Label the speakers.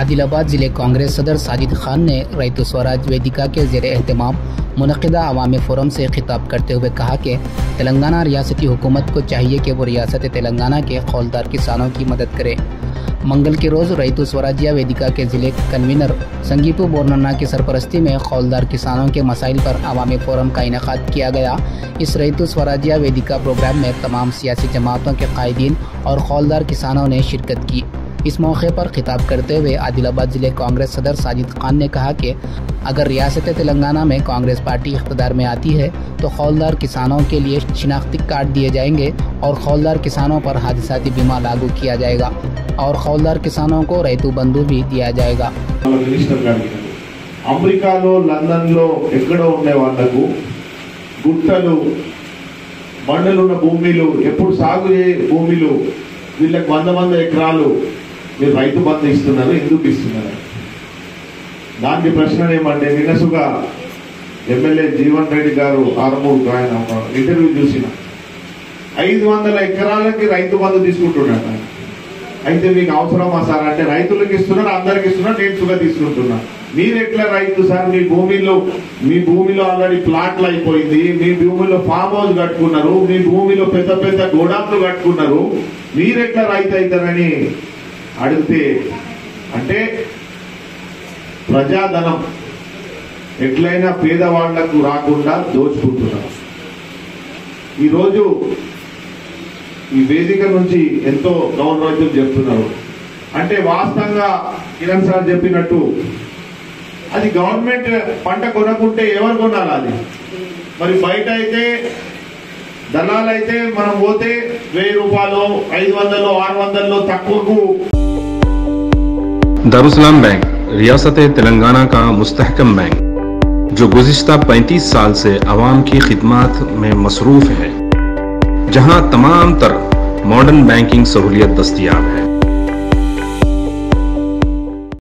Speaker 1: आदिलाबाद जिले कांग्रेस सदर साजिद खान ने रैतु स्वराज वेदिका के ज़ेर एहतमाम मुनक़िदा अवामी फोरम से खिताब करते हुए कहा कि तेलंगाना रियासती हुकूमत को चाहिए कि वो रियासत तेलंगाना के खौलदार किसानों की मदद करे। मंगल के रोज़ रैतु स्वराज्य वेदिका के ज़िले कन्वीनर संगीपू बोरनन्ना की सरपरस्ती में खौलदार किसानों के मसाइल पर अवामी फोरम का इनेकाद किया गया। इस रैतु स्वराज्य वेदिका प्रोग्राम में तमाम सियासी जमातों के कायदीन और खौलदार किसानों ने शिरकत की। इस मौके पर खिताब करते हुए आदिलाबाद जिले कांग्रेस सदर साजिद खान ने कहा कि अगर रियासत तेलंगाना में कांग्रेस पार्टी इख्तिदार में आती है तो खौलदार किसानों के लिए शिनाख्ती कार्ड दिए जाएंगे और खौलदार किसानों पर हादसाती बीमा लागू किया जाएगा और खौलदार किसानों को रैतु बंधु भी दिया जाएगा।
Speaker 2: अमेरिका लंदन एक्कडो ఉండే వాళ్ళకు గుట్టలు బండలు ఉన్న భూమిలు ఎప్పుడు సాగు భూమిలు వీళ్ళకి 100 ఎకరాలు మీరు రైతు బంధు ఇస్తున్నారు, ఎందుకు ఇస్తున్నారు? దానికి ప్రశ్న ఏమంటే నిన్నసుగా ఎమ్మెల్యే జీవన్ రెడ్డి గారు ఆర్మూర్ ఆయన ఇంటర్వ్యూ చూసిన 500 ఎకరాలకి రైతు బంధు తీసుకుంటున్నాడు. అయితే మీకు అవసరమా సార్ అంటే రైతులకు ఇస్తున్నారు, అందరికి ఇస్తున్నారు, నేను సుగా తీసుకుంటున్నా. మీరు ఎట్లా రైతు సార్? మీ భూమిలో ఆల్రెడీ ప్లాట్లు అయిపోయింది, మీ భూమిలో ఫామ్ హౌస్ కట్టుకున్నారు, మీ భూమిలో పెద్ద పెద్ద గోడాంలు కట్టుకున్నారు, మీరెట్లా రైతు అవుతారని అడిగితే అంటే ప్రజాధనం ఎట్లయినా పేదవాళ్లకు రాకుండా దోచుకుంటున్నారు. ఈరోజు ఈ వేదిక నుంచి ఎంతో గౌరవ రైతులు చెప్తున్నారు. అంటే వాస్తవంగా కిరణ్ సార్ చెప్పినట్టు అది గవర్నమెంట్ పంట కొనకుంటే ఎవరు కొనాలి? అది మరి బయట అయితే దళాలైతే మనం పోతే 1000 రూపాయలు 500 600 తక్కువకు।
Speaker 3: दारुसलाम बैंक रियासत तेलंगाना का मुस्तहकम बैंक जो गुज़िश्ता 35 साल से आवाम की खिदमत में मसरूफ़ है, जहां तमाम तर मॉडर्न बैंकिंग सहूलियत दस्तयाब है।